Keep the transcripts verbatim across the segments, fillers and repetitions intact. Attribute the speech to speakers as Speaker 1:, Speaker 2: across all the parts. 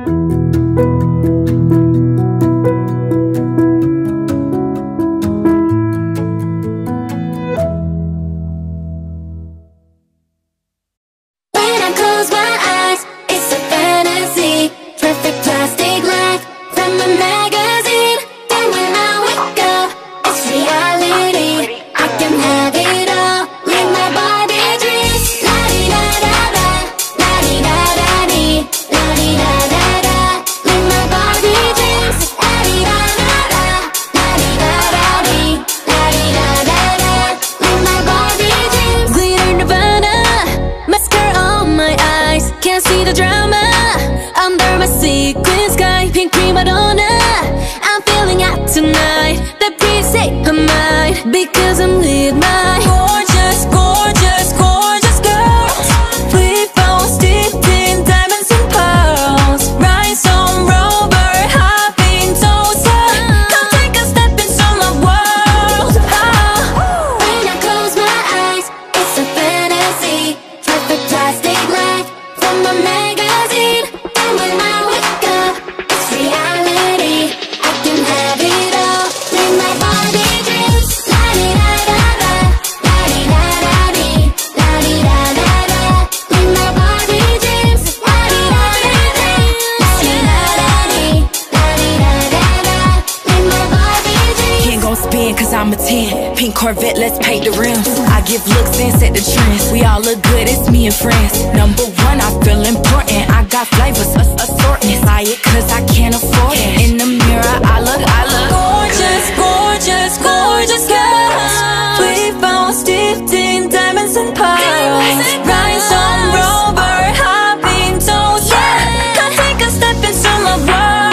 Speaker 1: Corvette, let's paint the rims. I give looks and set the trends. We all look good, it's me and friends. Number one, I feel important. I got flavors, a assortment. Buy it cause I can't afford it. In the mirror, I look, I look gorgeous, gorgeous, gorgeous girls. We found steeped in diamonds and pearls. Rhinestone rover, hopping toes. Yeah, come take a step into my world.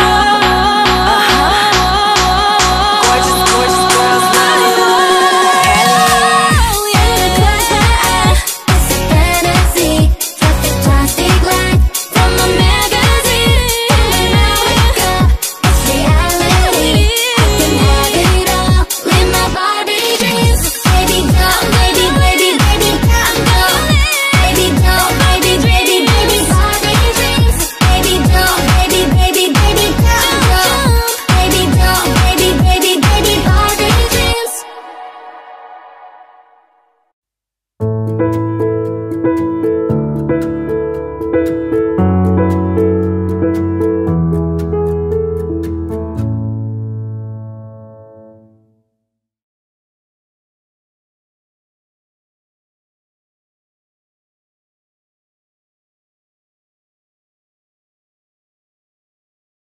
Speaker 2: Thank you.